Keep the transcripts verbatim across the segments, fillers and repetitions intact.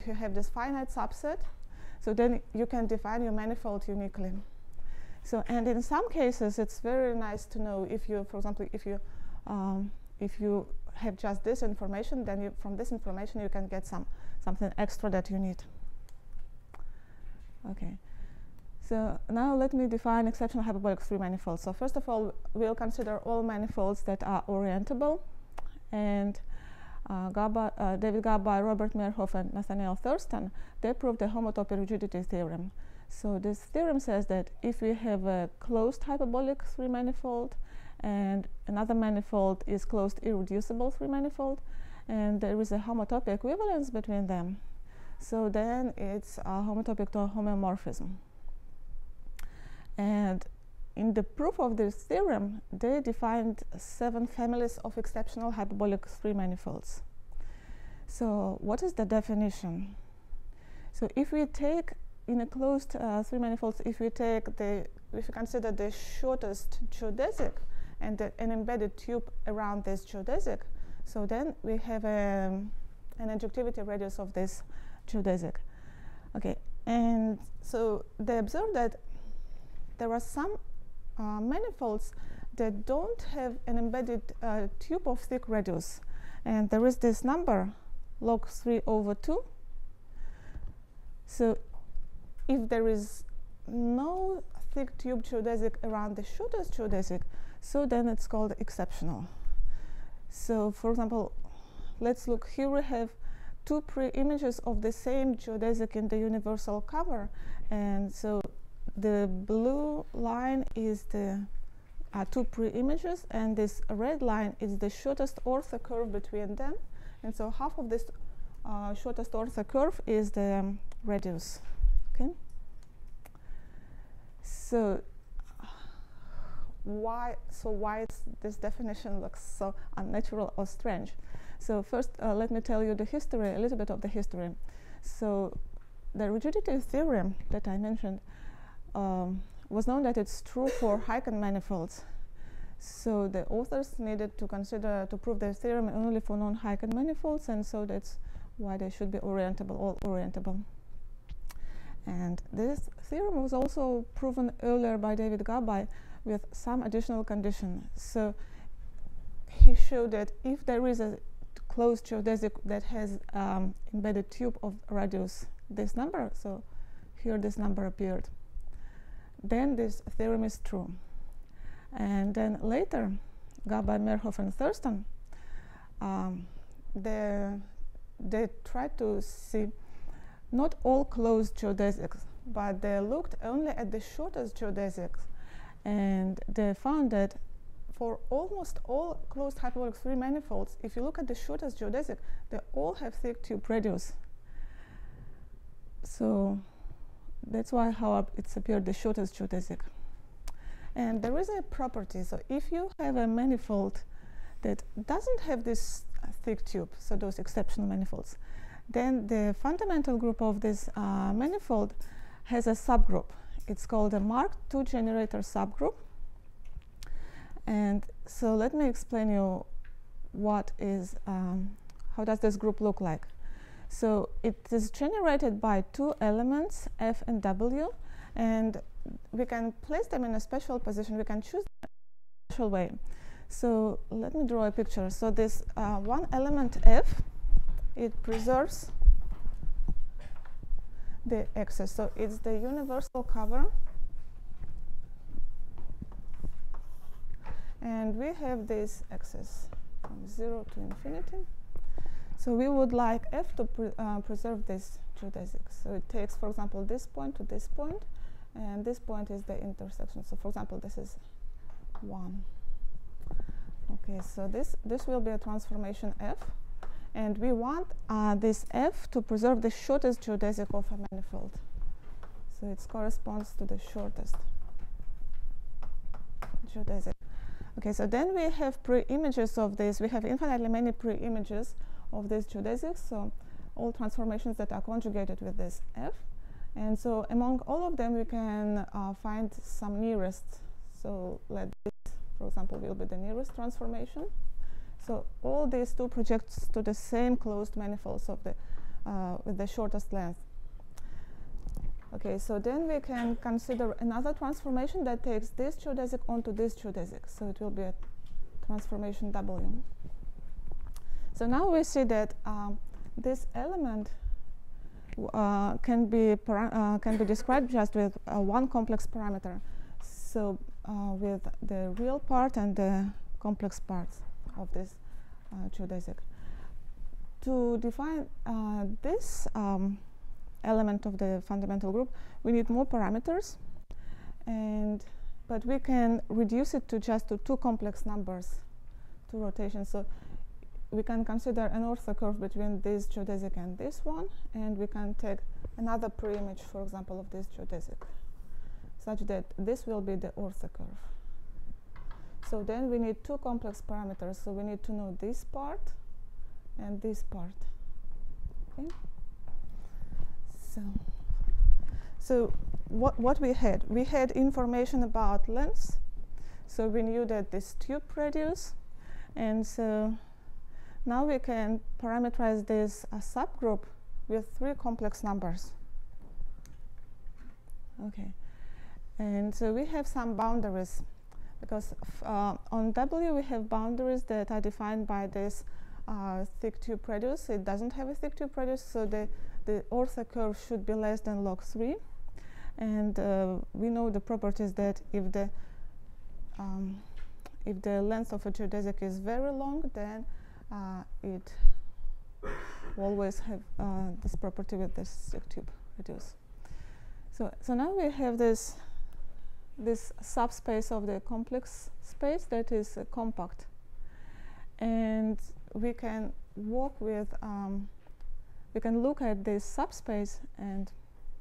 if you have this finite subset, so then you can define your manifold uniquely. So, and in some cases, it's very nice to know if you, for example, if you um, if you have just this information, then you, from this information you can get some something extra that you need. Okay. So now let me define exceptional hyperbolic three manifolds. So first of all, we'll consider all manifolds that are orientable, and uh, Gaba, uh, David Gaba, Robert Merhoff, and Nathaniel Thurston, they proved the homotopy rigidity theorem. So this theorem says that if we have a closed hyperbolic three manifold and another manifold is closed irreducible three manifold, and there is a homotopy equivalence between them, so then it's a homotopic to a homeomorphism. And in the proof of this theorem, they defined seven families of exceptional hyperbolic three manifolds. So what is the definition? So if we take in a closed uh, three manifolds, if we take the, if we consider the shortest geodesic and the, an embedded tube around this geodesic, so then we have a, an injectivity radius of this geodesic. Okay, and so they observed that there are some uh, manifolds that don't have an embedded uh, tube of thick radius, and there is this number log three over two. So if there is no thick tube geodesic around the shortest geodesic, so then it's called exceptional. So for example, let's look here. We have two pre-images of the same geodesic in the universal cover, and so the blue line is the uh, two pre-images, and this red line is the shortest ortho curve between them, and so half of this uh, shortest ortho curve is the um, radius. Okay. So why? So why this definition looks so unnatural or strange? So first, uh, let me tell you the history, a little bit of the history. So the rigidity theorem that I mentioned um, was known that it's true for Huygens manifolds. So the authors needed to consider to prove their theorem only for non-Huygens manifolds, and so that's why they should be orientable, all orientable. And this theorem was also proven earlier by David Gaba with some additional condition. So he showed that if there is a closed geodesic that has um, embedded tube of radius this number, so here this number appeared, then this theorem is true. And then later, Gaba, Merhoff, and Thurston, um, they, they tried to see not all closed geodesics, but they looked only at the shortest geodesics, and they found that for almost all closed hyperbolic three manifolds, if you look at the shortest geodesic, they all have thick tube radius. So that's why how it's appeared the shortest geodesic. And there is a property. So if you have a manifold that doesn't have this uh, thick tube, so those exceptional manifolds, then the fundamental group of this uh, manifold has a subgroup. It's called a Mark two generator subgroup. And so let me explain you what is, um, how does this group look like. So it is generated by two elements, F and W, and we can place them in a special position. We can choose them in a special way. So let me draw a picture. So this uh, one element F, it preserves the axis. So it's the universal cover. And we have this axis from zero to infinity. So we would like F to pre uh, preserve this geodesic. So it takes, for example, this point to this point, and this point is the intersection. So for example, this is one. Okay, so this, this will be a transformation F. And we want uh, this F to preserve the shortest geodesic of a manifold. So it corresponds to the shortest geodesic. Okay, so then we have pre-images of this. We have infinitely many pre-images of this geodesic, so all transformations that are conjugated with this F. And so among all of them, we can uh, find some nearest. So let this, for example, will be the nearest transformation. So all these two projects to the same closed manifolds of the uh, with the shortest length. Okay, so then we can consider another transformation that takes this geodesic onto this geodesic. So it will be a transformation W. So now we see that um, this element uh, can be uh, can be described just with uh, one complex parameter. So uh, with the real part and the complex parts of this uh, geodesic. To define uh, this um, element of the fundamental group, we need more parameters, and but we can reduce it to just to two complex numbers, two rotations. So we can consider an orthocurve between this geodesic and this one, and we can take another pre-image, for example, of this geodesic, such that this will be the orthocurve. So then we need two complex parameters. So we need to know this part and this part. Okay. So, so what, what we had? We had information about length. So we knew that this tube radius. And so now we can parameterize this uh, subgroup with three complex numbers. Okay. And so we have some boundaries. Because uh, on W we have boundaries that are defined by this uh, thick tube radius. It doesn't have a thick tube radius, so the the orthocurve should be less than log three, and uh, we know the properties that if the um, if the length of a geodesic is very long, then uh, it always have uh, this property with this thick tube radius. So so now we have this this subspace of the complex space that is uh, compact, and we can work with. Um, We can look at this subspace and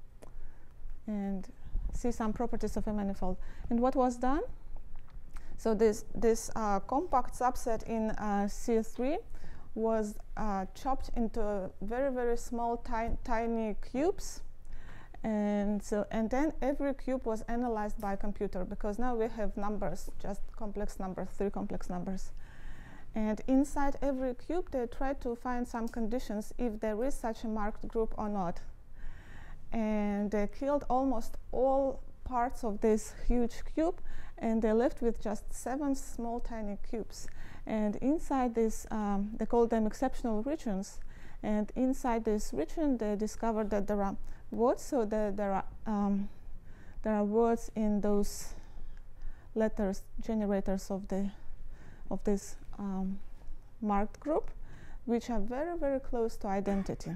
and see some properties of a manifold. And what was done? So this this uh, compact subset in uh, C three was uh, chopped into very very small ti tiny cubes, and so and then every cube was analyzed by a computer, because now we have numbers, just complex numbers, three complex numbers. And inside every cube, they try to find some conditions if there is such a marked group or not. And they killed almost all parts of this huge cube, and they left with just seven small tiny cubes. And inside this, um, they call them exceptional regions. And inside this region, they discovered that there are words. So the, there are um, there are words in those letters generators of the of this um, marked group, which are very very close to identity.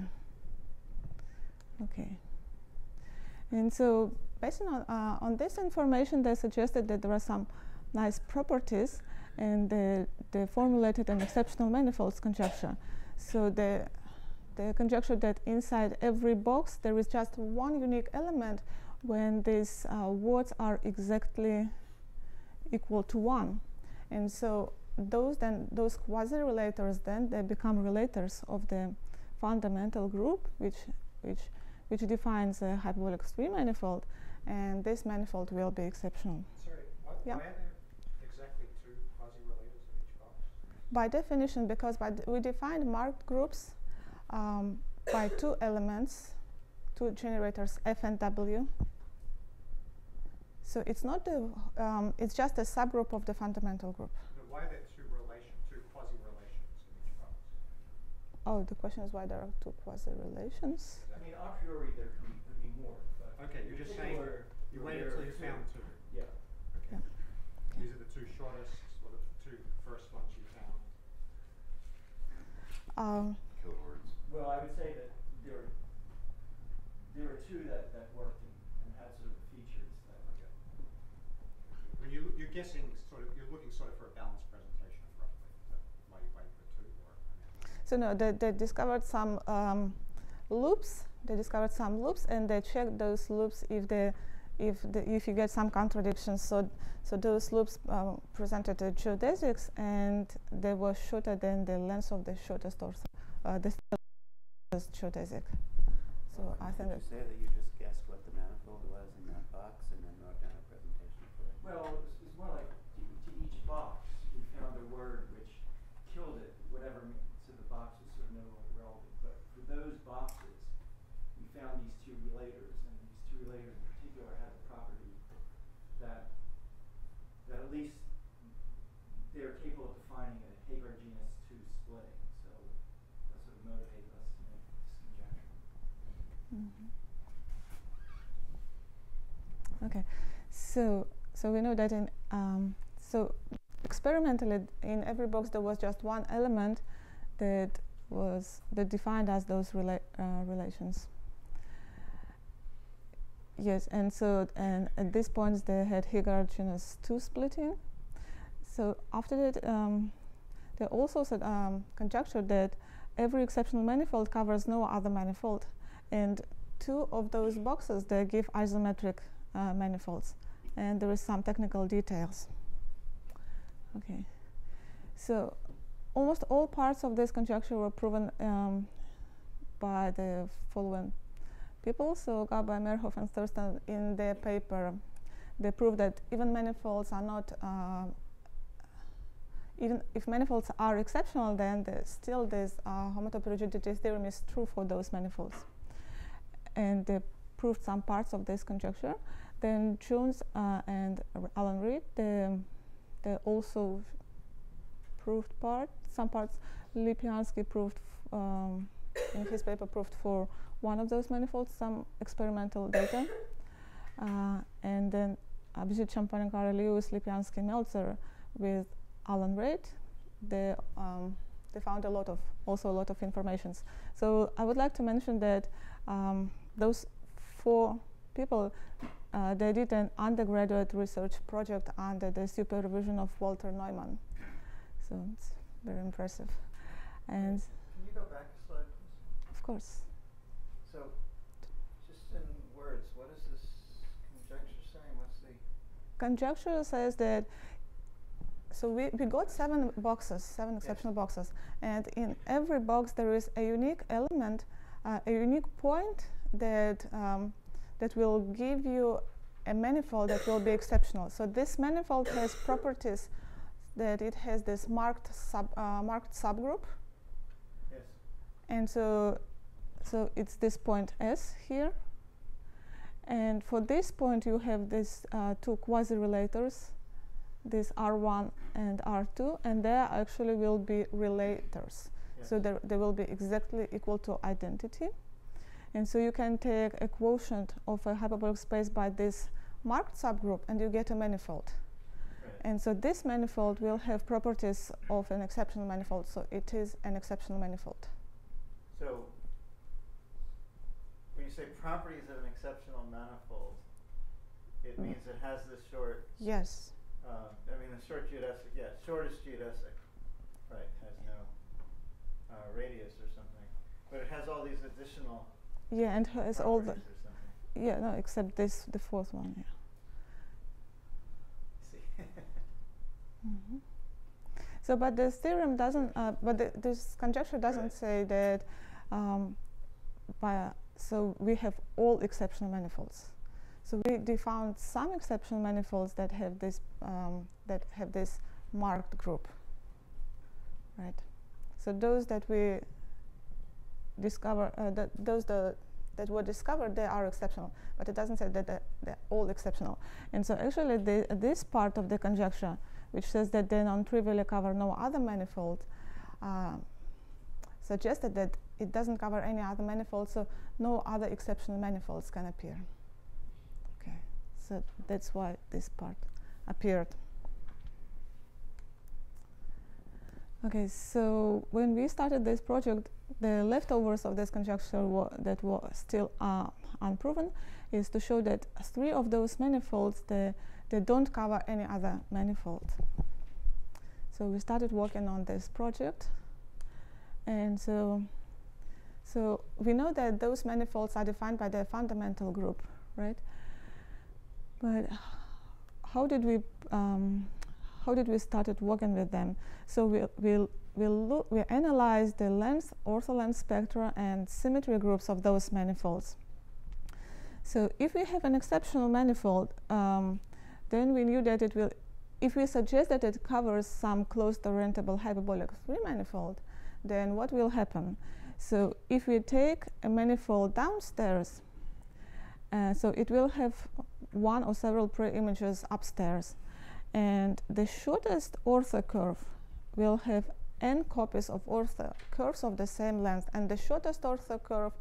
Okay. And so based on uh, on this information, they suggested that there are some nice properties, and they, they formulated an exceptional manifolds conjecture. So the the conjecture that inside every box there is just one unique element when these uh, words are exactly equal to one. And so those then those quasi-relators then they become relators of the fundamental group, which which which defines a hyperbolic three manifold, and this manifold will be exceptional. Sorry, what, yeah. why are there exactly two quasi-relators in each box? By definition, because by we defined marked groups um, by two elements, two generators F and W. So it's not the um, it's just a subgroup of the fundamental group. But why are there two relation, two quasi-relations in each box? Oh, the question is why there are two quasi-relations. I mean, a priori there could be, could be more. But okay, you're just saying you waited until you found two. Yeah. Okay. Yeah. These are the two shortest, or the two first ones you found. Um, Kilohertz. Well, I would say that there are, there are two that, that worked and, and had sort of features that. Okay. When you you're guessing sort of you're looking sort of for a balanced presentation roughly. Is that why you waited for two, or? I mean, so no, they, they discovered some um, loops. They discovered some loops, and they checked those loops if they, if the, if you get some contradictions. So, so those loops um, presented the geodesics, and they were shorter than the length of the shortest ortho, uh, the shortest geodesic. So well, I think did you say that you just guessed what the manifold was in that box and then wrote down a presentation for it? Well, it was, it was more like to, to each box we found a word which killed it, whatever, so the box was sort of no longer relevant. But for those boxes Mm-hmm. Okay, so so we know that in um, so experimentally in every box there was just one element that was that defined as those rela uh, relations. Yes, and so and at this point they had Higgs two splitting. So after that, um, they also said um, conjectured that every exceptional manifold covers no other manifold, and two of those boxes they give isometric uh, manifolds, and there is some technical details. Okay, so almost all parts of this conjecture were proven um, by the following people. So Gaba, Merhoff, and Thurston in their paper, they proved that even manifolds are not, uh, even if manifolds are exceptional, then still this uh, homotopy theorem is true for those manifolds. And they proved some parts of this conjecture. Then Jones uh, and Alan Reed, they, they also proved part, some parts. Lipyansky proved, um, in his paper, proved for one of those manifolds, some experimental data. Uh, and then Abhijit Champanikar, Lewis, Lipyansky, Meltzer with Alan Reid, they, um, they found a lot of, also a lot of informations. So I would like to mention that um, those four people, uh, they did an undergraduate research project under the supervision of Walter Neumann. So it's very impressive. And can you go back a slide, please? Of course. So, just in words, what is this conjecture saying? What's the conjecture says that, so we, we got seven boxes, seven yes. exceptional boxes, and in every box there is a unique element, uh, a unique point that, um, that will give you a manifold that will be exceptional. So this manifold has properties that it has this marked, sub, uh, marked subgroup. Yes. And so So it's this point S here, and for this point you have these uh, two quasi-relators, this R one and R two, and they actually will be relators. Yes. So they will be exactly equal to identity. And so you can take a quotient of a hyperbolic space by this marked subgroup and you get a manifold. Right. And so this manifold will have properties of an exceptional manifold, so it is an exceptional manifold. So when you say properties of an exceptional manifold, it mm. means it has this short. Yes. Uh, I mean, the short geodesic, yeah, shortest geodesic, right, has no uh, radius or something, but it has all these additional. Yeah, and has all the. Or something. Yeah, no, except this, the fourth one. Yeah. See. mm-hmm. So, but the theorem doesn't. Uh, but the, this conjecture doesn't right. say that. Um, by So we have all exceptional manifolds. So we, we found some exceptional manifolds that have this um, that have this marked group, right? So those that we discover, uh, that those the, that were discovered, they are exceptional. But it doesn't say that they're, they're all exceptional. And so actually, the, this part of the conjecture, which says that they non-trivially cover no other manifold, uh, suggested that it doesn't cover any other manifold, so no other exceptional manifolds can appear. Okay, so that's why this part appeared. Okay, so when we started this project, the leftovers of this conjecture wa that were still uh, unproven is to show that three of those manifolds, they, they don't cover any other manifold. So we started working on this project, and so So we know that those manifolds are defined by their fundamental group, right? But how did we um, how did we started working with them? So we we'll we'll look we analyze the length, ortholength spectra, and symmetry groups of those manifolds. So if we have an exceptional manifold, um, then we knew that it will. If we suggest that it covers some closed orientable hyperbolic three manifold, then what will happen? So if we take a manifold downstairs, uh, so it will have one or several pre-images upstairs, and the shortest ortho curve will have n copies of ortho curves of the same length, and the shortest ortho curve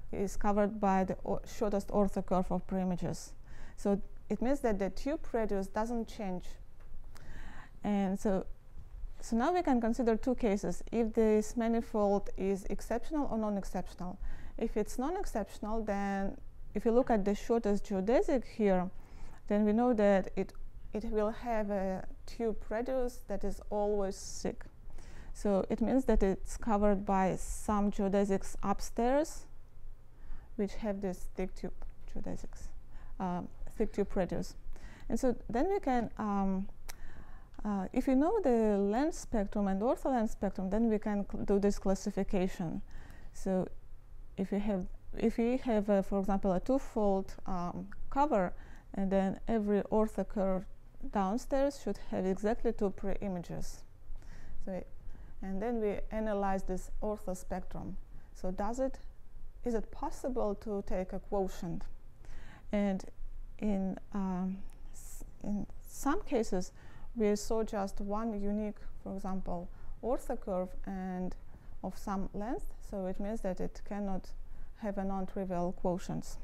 is covered by the o shortest ortho curve of preimages. So it means that the tube radius doesn't change. And so, so now we can consider two cases, if this manifold is exceptional or non-exceptional. If it's non-exceptional, then if you look at the shortest geodesic here, then we know that it, it will have a tube radius that is always thick. So it means that it's covered by some geodesics upstairs, which have this thick tube geodesics, um, thick tube radius. And so then we can, um, uh, if you know the length spectrum and ortholength spectrum, then we can do this classification. So if we have, if we have, uh, for example, a two-fold um, cover, and then every ortho curve downstairs should have exactly two pre-images. So, it, and then we analyze this ortho spectrum. So does it, is it possible to take a quotient? And in, um, s in some cases, we saw just one unique, for example, ortho curve and of some length. So it means that it cannot have a non-trivial quotients.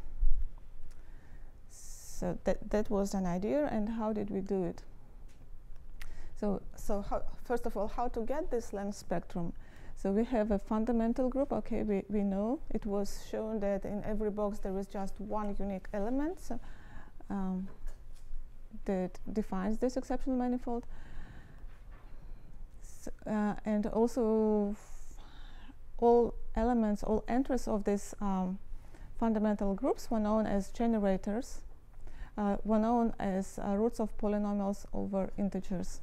So that, that was an idea, and how did we do it? So, so how, first of all, how to get this length spectrum? So we have a fundamental group. Okay, we, we know it was shown that in every box there is just one unique element so, um, that defines this exceptional manifold. S uh, and also all elements, all entries of these um, fundamental groups were known as generators, uh, were known as uh, roots of polynomials over integers.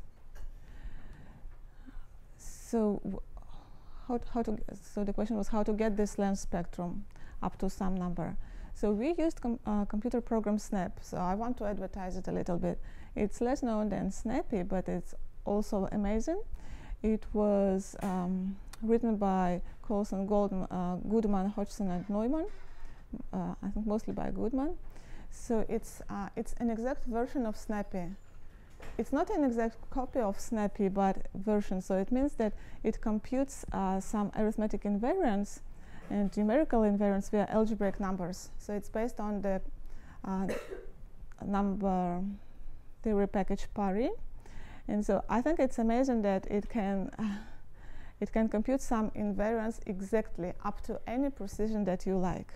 So, how, how to, so the question was how to get this length spectrum up to some number. So we used com uh, computer program SNAP. So I want to advertise it a little bit. It's less known than Snappy, but it's also amazing. It was um, written by Coulson, Goldman, uh, Goodman, Hodgson, and Neumann. Uh, I think mostly by Goodman. So it's uh, it's an exact version of Snappy. It's not an exact copy of Snappy, but version. So it means that it computes uh, some arithmetic invariance and numerical invariance via algebraic numbers. So it's based on the uh, number theory package PARI. And so I think it's amazing that it can uh, it can compute some invariance exactly up to any precision that you like.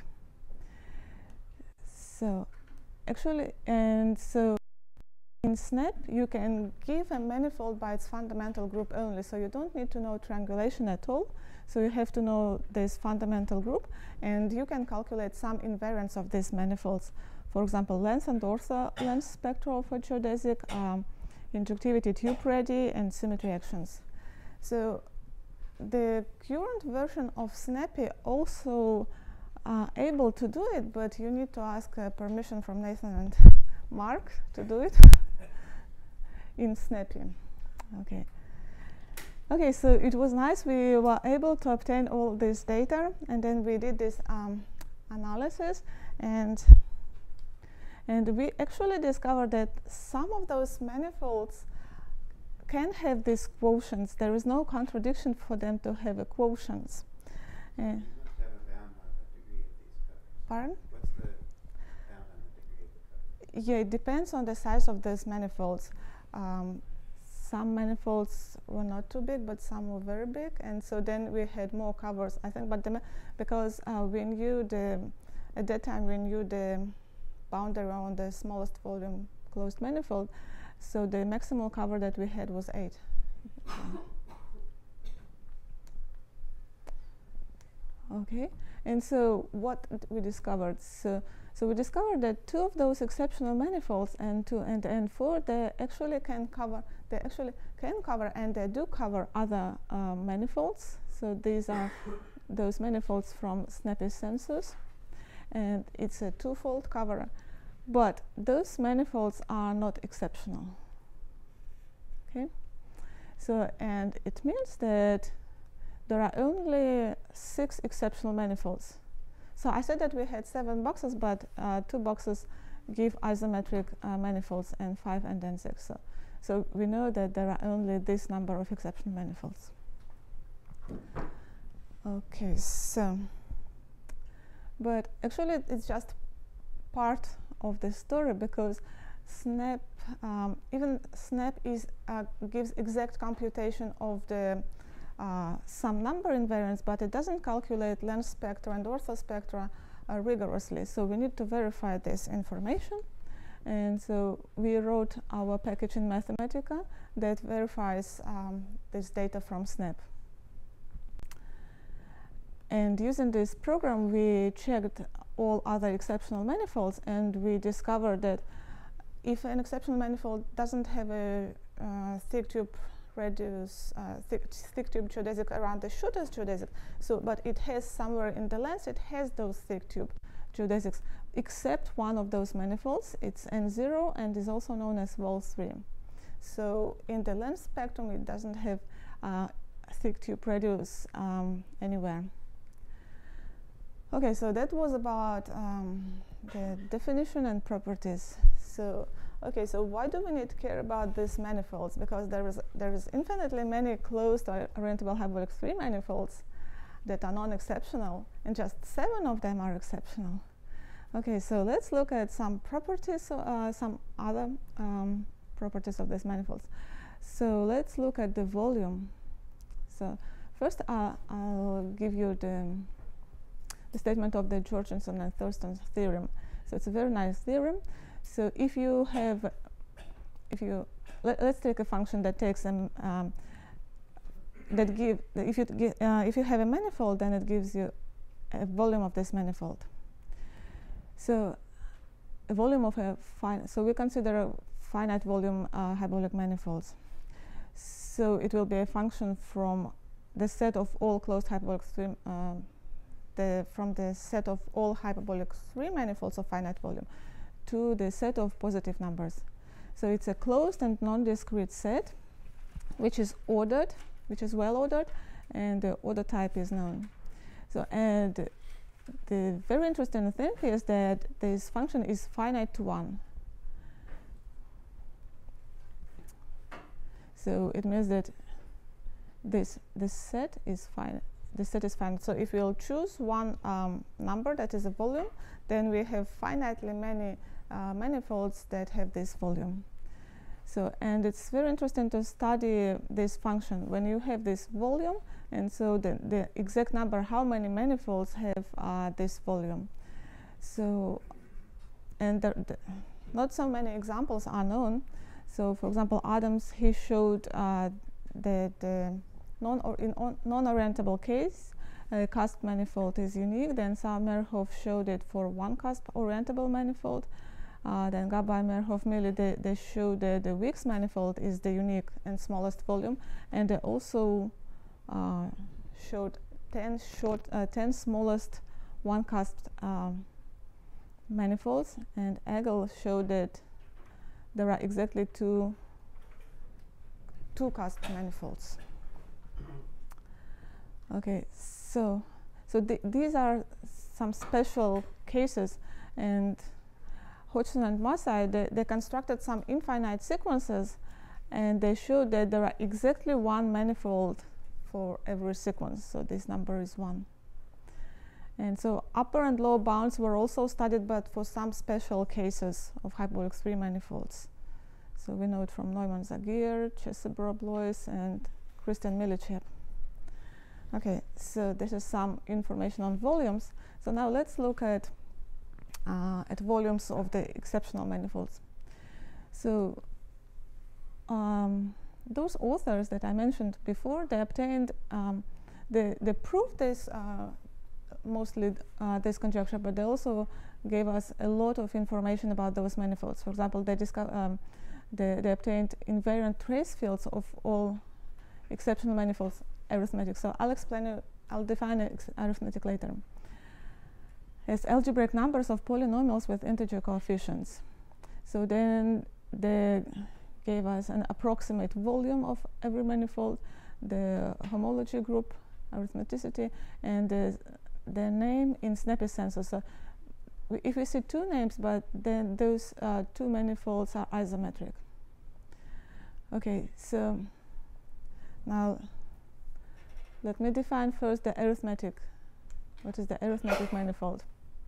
So actually, and so in SNAP, you can give a manifold by its fundamental group only. So you don't need to know triangulation at all. So you have to know this fundamental group, and you can calculate some invariance of these manifolds. For example, length and ortho length spectra of a geodesic, um, injectivity tube radii, and symmetry actions. So the current version of Snappy also uh, able to do it, but you need to ask uh, permission from Nathan and Mark to do it in Snappy. Okay. Okay, so it was nice. We were able to obtain all this data, and then we did this um, analysis, and and we actually discovered that some of those manifolds can have these quotients. There is no contradiction for them to have a quotients. Uh, you must have a bound on the degree of these covers. Pardon? What's the bound on the degree of the cover? Yeah, it depends on the size of those manifolds. Um, some manifolds were not too big, but some were very big, and so then we had more covers, I think. But the because uh, we knew the at that time we knew the boundary on the smallest volume closed manifold, so the maximal cover that we had was eight. Okay, and so what we discovered? So, so we discovered that two of those exceptional manifolds, and two and and four, they actually can cover. They actually can cover, and they do cover other uh, manifolds. So these are those manifolds from Snappy census, and it's a twofold cover. But those manifolds are not exceptional. Okay, so and it means that there are only six exceptional manifolds. So I said that we had seven boxes, but uh, two boxes give isometric uh, manifolds, and five and then six. So, so we know that there are only this number of exceptional manifolds. But actually, it's just part of the story, because SNAP, um, even SNAP is uh, gives exact computation of the uh, some number invariance, but it doesn't calculate length spectra and orthospectra uh, rigorously. So we need to verify this information. And so we wrote our package in Mathematica that verifies um, this data from SNAP. And using this program, we checked all other exceptional manifolds, and we discovered that if an exceptional manifold doesn't have a uh, thick tube radius, uh, thick, thick tube geodesic around the shortest geodesic, so but it has somewhere in the length, it has those thick tube geodesics, except one of those manifolds. It's N zero and is also known as Vol three. So in the length spectrum, it doesn't have uh, thick tube radius um, anywhere. Okay, so that was about um, the definition and properties. So, okay, so why do we need to care about these manifolds? Because there is there is infinitely many closed or orientable hyperbolic three manifolds that are non-exceptional, and just seven of them are exceptional. Okay, so let's look at some properties, uh, some other um, properties of these manifolds. So let's look at the volume. So first, uh, I'll give you the the statement of the Jorgensen and Thurston theorem. So it's a very nice theorem. So if you have, if you, let, let's take a function that takes um, um, that give, if you give, uh, if you have a manifold, then it gives you a volume of this manifold. So a volume of a finite, so we consider a finite volume uh, hyperbolic manifolds. So it will be a function from the set of all closed hyperbolic three, uh, The, from the set of all hyperbolic three manifolds of finite volume to the set of positive numbers. So it's a closed and non-discrete set, which is ordered, which is well ordered, and the order type is known. So, and the very interesting thing is that this function is finite to one. So it means that this this set is finite. The set is finite. So if we'll choose one um, number that is a volume, then we have finitely many uh, manifolds that have this volume. So, and it's very interesting to study this function when you have this volume, and so the, the exact number, how many manifolds have uh, this volume. So, and the, the not so many examples are known. So, for example, Adams, he showed uh, that the Non or in non-orientable case, a cusp manifold is unique. Then Merhoff showed it for one cusp orientable manifold. Uh, then Gabay, Merhoff, Millie, they, they showed that the Weeks manifold is the unique and smallest volume, and they also uh, showed ten short, uh, ten smallest one cusp um, manifolds. And Egel showed that there are exactly two two cusp manifolds. Okay, so so th these are some special cases, and Hodgson and Massey, they, they constructed some infinite sequences, and they showed that there are exactly one manifold for every sequence. So this number is one. And so upper and lower bounds were also studied, but for some special cases of hyperbolic three manifolds. So we know it from Neumann, Zagir, Chesebro, Blois, and Christian Millichap. Okay, so this is some information on volumes. So now let's look at uh, at volumes of the exceptional manifolds. So um, those authors that I mentioned before, they obtained, um, they, they proved this uh, mostly uh, this conjecture, but they also gave us a lot of information about those manifolds. For example, they discovered um, they, they obtained invariant trace fields of all exceptional manifolds. Arithmetic. So I'll explain it, I'll define arithmetic later. As algebraic numbers of polynomials with integer coefficients. So then they gave us an approximate volume of every manifold, the homology group, arithmeticity, and the, the name in snappy sense. So we, if we see two names, but then those uh, two manifolds are isometric. Okay, so now let me define first the arithmetic. What is the arithmetic manifold?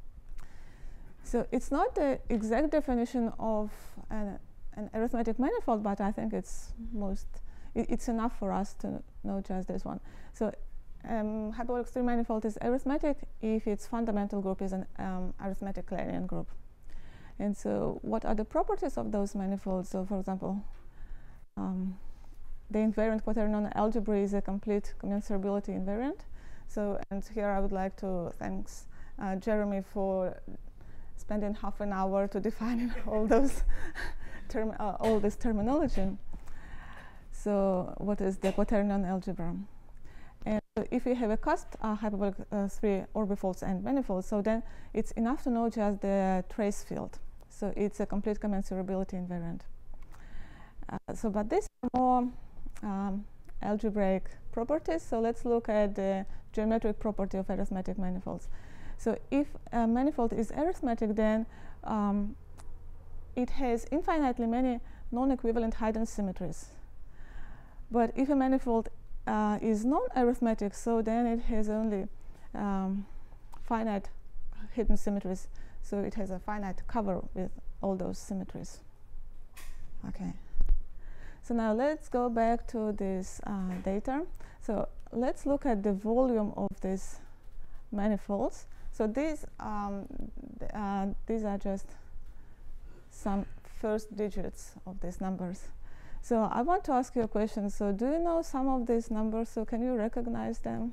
So it's not the exact definition of an, an arithmetic manifold, but I think it's most, it, it's enough for us to know just this one. So um, hyperbolic three manifold is arithmetic if its fundamental group is an um, arithmetic Kleinian group. And so what are the properties of those manifolds? So for example, um, the invariant quaternion algebra is a complete commensurability invariant. So, and here I would like to thank uh, Jeremy for spending half an hour to define all those term, uh, all this terminology. So, what is the quaternion algebra? And if we have a cusp uh, hyperbolic uh, three orbifolds and manifolds, so then it's enough to know just the trace field. So it's a complete commensurability invariant. Uh, so, but these are more um, algebraic properties. So let's look at the geometric property of arithmetic manifolds. So if a manifold is arithmetic, then um, it has infinitely many non-equivalent hidden symmetries. But if a manifold uh, is non-arithmetic, so then it has only um, finite hidden symmetries. So it has a finite cover with all those symmetries. Okay. So now let's go back to this uh, data. So let's look at the volume of these manifolds. So these um, th uh, these are just some first digits of these numbers. So I want to ask you a question. So do you know some of these numbers? So can you recognize them?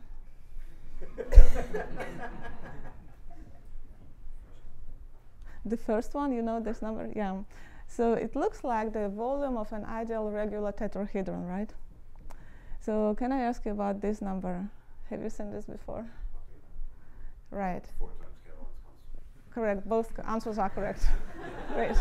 The first one, you know this number? Yeah. So it looks like the volume of an ideal regular tetrahedron, right? So can I ask you about this number? Have you seen this before? Right. Four times Caroline's constant. Correct. Both answers are correct. Great.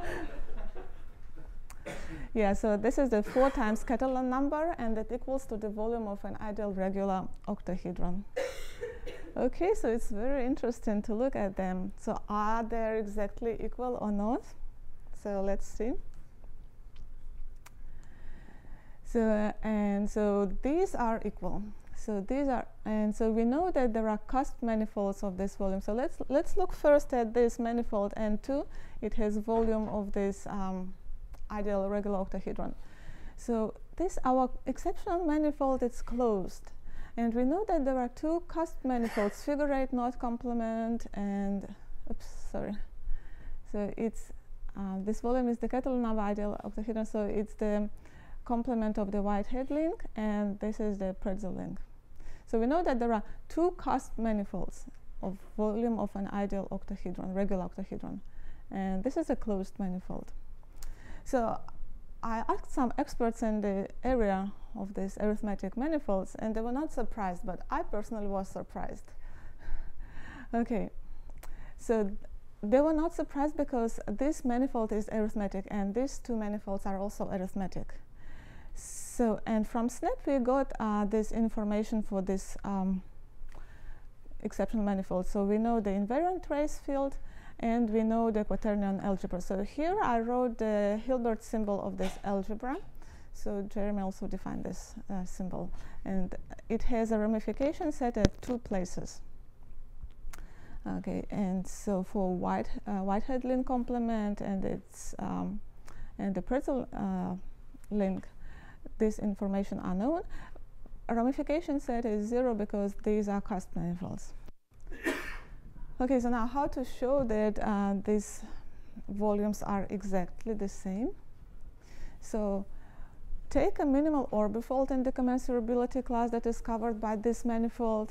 Yeah, so this is the four times Catalan number, and that equals to the volume of an ideal regular octahedron. Okay, so it's very interesting to look at them. So are they exactly equal or not? So let's see. So uh, and so these are equal. So these are, and so we know that there are cusp manifolds of this volume. So let's let's look first at this manifold N two. It has volume of this um, ideal regular octahedron. So this our exceptional manifold is closed. And we know that there are two cusp manifolds, figure eight not complement, and oops, sorry. So it's uh, this volume is the Catalan ideal octahedron, so it's the complement of the Whitehead link, and this is the pretzel link. So we know that there are two cusp manifolds of volume of an ideal octahedron, regular octahedron, and this is a closed manifold. So I asked some experts in the area of these arithmetic manifolds, and they were not surprised, but I personally was surprised. Okay, so they were not surprised because this manifold is arithmetic, and these two manifolds are also arithmetic. So, and from SNAP we got uh, this information for this um, exceptional manifold. So we know the invariant trace field, and we know the quaternion algebra. So here I wrote the Hilbert symbol of this algebra. So Jeremy also defined this uh, symbol, and it has a ramification set at two places. Okay, and so for White uh, Whitehead link complement and its um, and the pretzel uh, link, this information are known. A ramification set is zero because these are cusp manifolds. Okay, so now how to show that uh, these volumes are exactly the same? So take a minimal orbifold in the commensurability class that is covered by this manifold,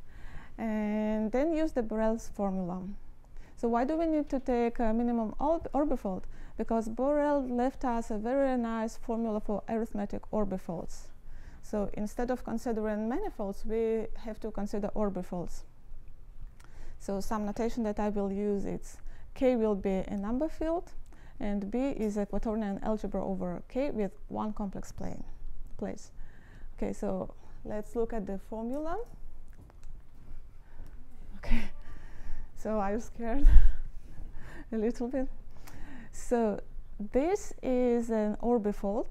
and then use the Borel's formula. So why do we need to take a minimum orbifold? Because Borel left us a very nice formula for arithmetic orbifolds. So instead of considering manifolds, we have to consider orbifolds. So some notation that I will use, it's K will be a number field, and B is a quaternion algebra over K with one complex plane place. Okay, so let's look at the formula. Okay, so are you scared? A little bit. So this is an orbifold.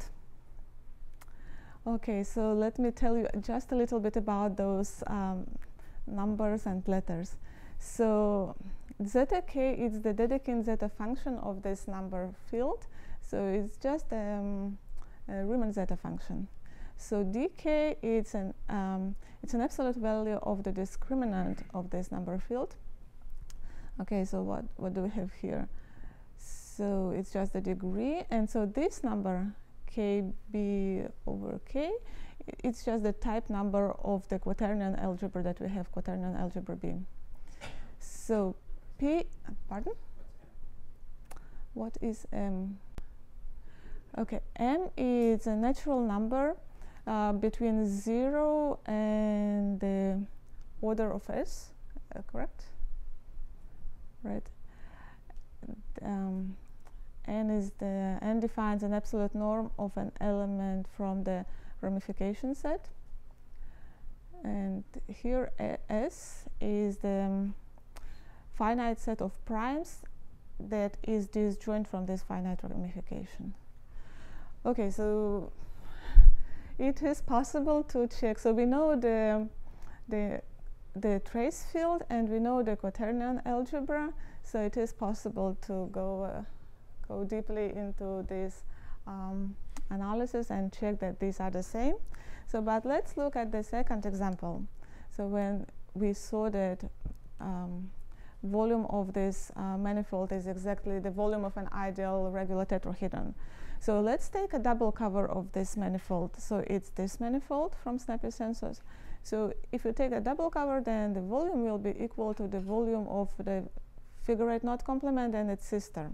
Okay, so let me tell you just a little bit about those um, numbers and letters. So zeta k is the Dedekind zeta function of this number field. So it's just um, a Riemann zeta function. So dk it's an um, it's an absolute value of the discriminant of this number field. Okay, so what what do we have here? So it's just the degree, and so this number kb over k, it's just the type number of the quaternion algebra that we have, quaternion algebra B. So p, pardon? What is m? Okay, m is a natural number uh, between zero and the order of s, uh, correct? Right. Um, n is the n defines an absolute norm of an element from the ramification set, and here a S is the um, finite set of primes that is disjoint from this finite ramification. Okay, so it is possible to check. So we know the the the trace field and we know the quaternion algebra. So it is possible to go uh, go deeply into this um, analysis and check that these are the same. So, but let's look at the second example. So when we saw that um, volume of this uh, manifold is exactly the volume of an ideal regular tetrahedron. So let's take a double cover of this manifold. So it's this manifold from Snappy Sensors. So if you take a double cover, then the volume will be equal to the volume of the figure eight knot complement and its sister.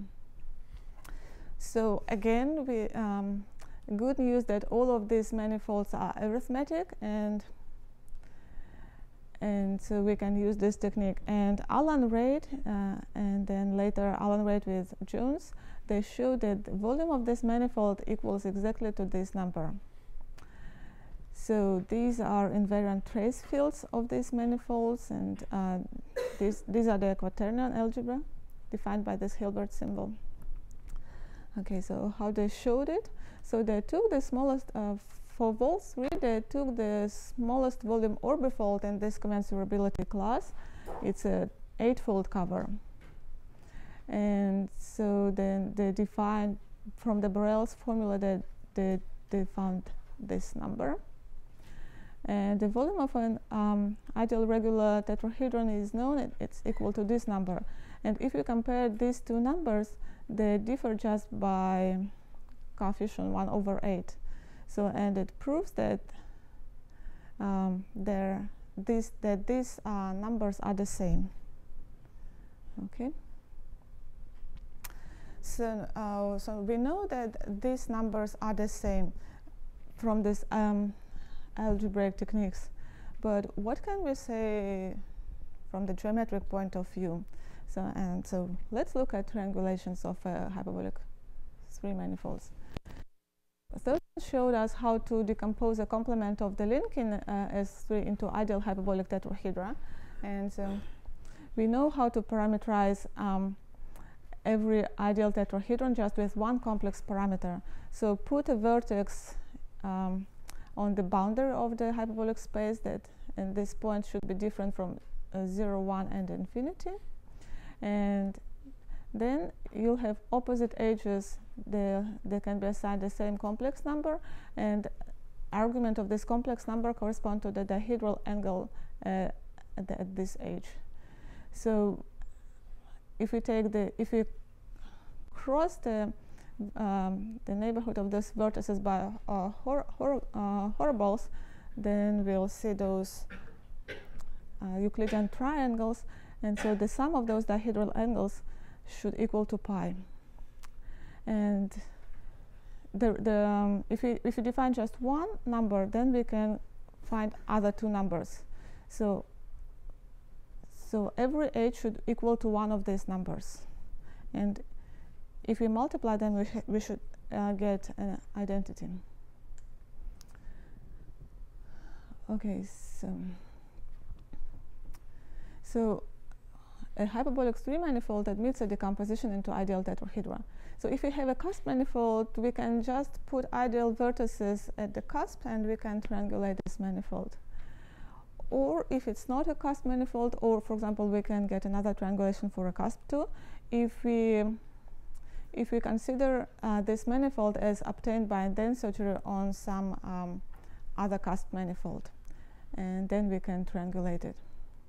So again, we um, good news that all of these manifolds are arithmetic, and and so we can use this technique. And Alan Reid uh, and then later Alan Reid with Jones, they showed that the volume of this manifold equals exactly to this number. So these are invariant trace fields of these manifolds, and uh, these, these are the quaternion algebra defined by this Hilbert symbol. Okay, so how they showed it? So they took the smallest, uh, for Vol three, they took the smallest volume orbifold in this commensurability class. It's a eightfold cover. And so then they defined from the Borel's formula that they, they found this number. And the volume of an um, ideal regular tetrahedron is known, it, it's equal to this number. And if you compare these two numbers, they differ just by coefficient one over eight. So, and it proves that um, there, this, that these uh, numbers are the same. Okay. So, uh, so we know that these numbers are the same from this um, algebraic techniques, but what can we say from the geometric point of view? So, and so let's look at triangulations of uh, hyperbolic three manifolds. Those showed us how to decompose a complement of the linking uh, S three into ideal hyperbolic tetrahedra, and um, we know how to parameterize um, every ideal tetrahedron just with one complex parameter. So put a vertex um, on the boundary of the hyperbolic space that in this point should be different from uh, zero, one, and infinity. And then you'll have opposite edges. The, they can be assigned the same complex number, and argument of this complex number correspond to the dihedral angle uh, at, the, at this edge. So if we take the, if we cross the um, the neighborhood of those vertices by uh, hor hor uh, horoballs, then we'll see those uh, Euclidean triangles, and so the sum of those dihedral angles should equal to pi. And the, the um, if we if we define just one number, then we can find other two numbers. So so every h should equal to one of these numbers, and if we multiply them, we, sh we should uh, get an identity. Okay, so so a hyperbolic three manifold admits a decomposition into ideal tetrahedra. So if we have a cusp manifold, we can just put ideal vertices at the cusp, and we can triangulate this manifold. or if it's not a cusp manifold, or for example, we can get another triangulation for a cusp too, if we if we consider uh, this manifold as obtained by dense surgery on some um, other cusp manifold, and then we can triangulate it.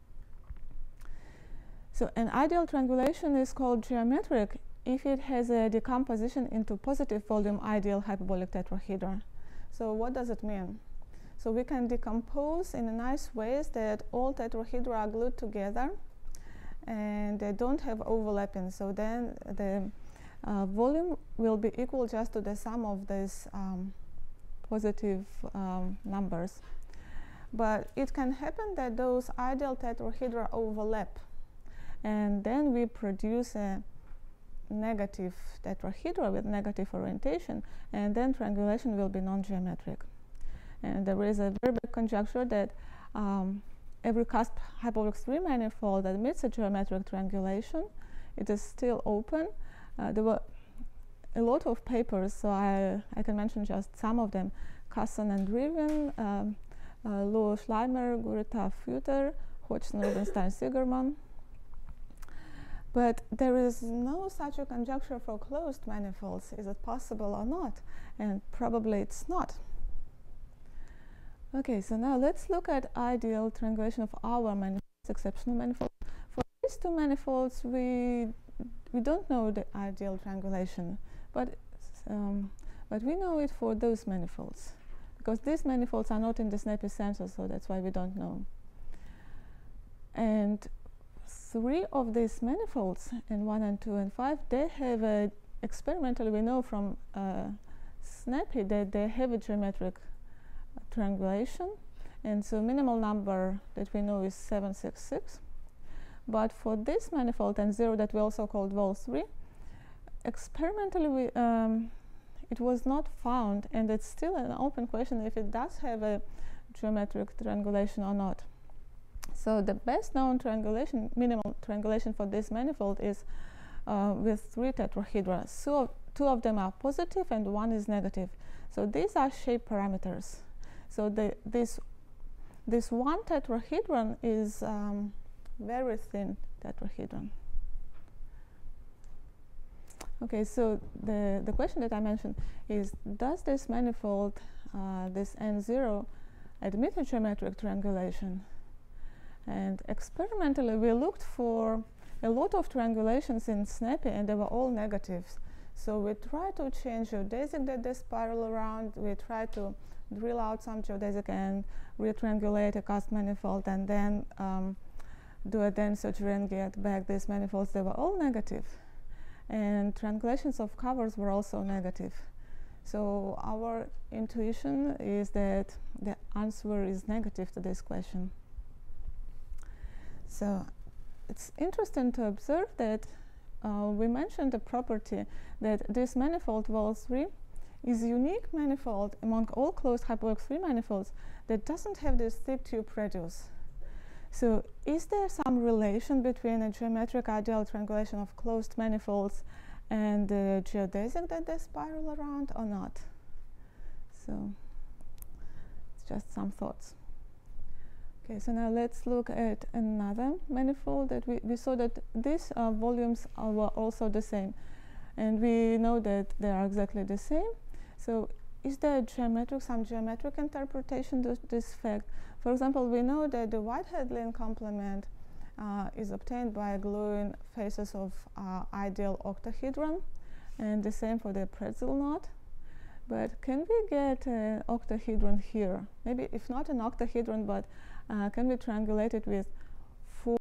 So an ideal triangulation is called geometric if it has a decomposition into positive volume ideal hyperbolic tetrahedra. So what does it mean? So we can decompose in a nice ways that all tetrahedra are glued together and they don't have overlapping. So then the uh, volume will be equal just to the sum of these um, positive um, numbers. But it can happen that those ideal tetrahedra overlap, and then we produce a negative tetrahedra with negative orientation, and then triangulation will be non-geometric. And there is a very big conjecture that um, every cusp hyperbolic three manifold admits a geometric triangulation. It is still open. Uh, there were a lot of papers, so I, I can mention just some of them. Kassan and Riven, um, uh, Luo Schleimer, Gurita Futer, Hodgson, Rubinstein, Sigerman. But there is no such a conjecture for closed manifolds. Is it possible or not? And probably it's not. Okay, so now let's look at ideal triangulation of our manifolds, exceptional manifolds. For these two manifolds, we we don't know the ideal triangulation, but um, but we know it for those manifolds, because these manifolds are not in the snappy sensor, so that's why we don't know. And three of these manifolds, in one and two and five, they have a experimentally we know from uh, snappy that they have a geometric triangulation, and so minimal number that we know is seven six six. But for this manifold and zero that we also called vol three, experimentally we, um, it was not found, and it's still an open question if it does have a geometric triangulation or not. So the best known triangulation, minimal triangulation for this manifold is uh, with three tetrahedra. So two of them are positive and one is negative. So these are shape parameters. So the, this, this one tetrahedron is um, very thin tetrahedron. Okay, so the, the question that I mentioned is, does this manifold, uh, this N zero, admit a geometric triangulation? And experimentally, we looked for a lot of triangulations in snappy, and they were all negatives. So we tried to change geodesic that they spiral around. We tried to drill out some geodesic and retriangulate a cusp manifold, and then um, do a dense surgery and get back these manifolds. They were all negative. And triangulations of covers were also negative. So our intuition is that the answer is negative to this question. So it's interesting to observe that uh, we mentioned the property that this manifold vol three is a unique manifold among all closed hyperbolic three manifolds that doesn't have this thick tube radius. So is there some relation between a geometric ideal triangulation of closed manifolds and the geodesic that they spiral around or not? So it's just some thoughts. Okay, so now let's look at another manifold that we, we saw that these uh, volumes are, were also the same, and we know that they are exactly the same. So is there geometric, some geometric interpretation to this fact? For example, we know that the Whitehead-Lin complement uh, is obtained by gluing faces of uh, ideal octahedron, and the same for the pretzel knot. But can we get an octahedron here? Maybe if not an octahedron, but uh, can we triangulate it with four?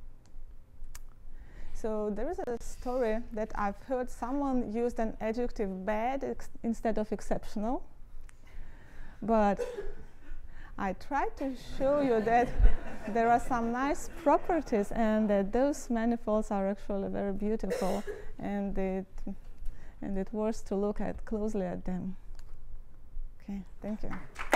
So there is a story that I've heard someone used an adjective bad ex instead of exceptional. But I tried to show you that there are some nice properties and that those manifolds are actually very beautiful, and it, and it worth to look at closely at them. Okay, thank you.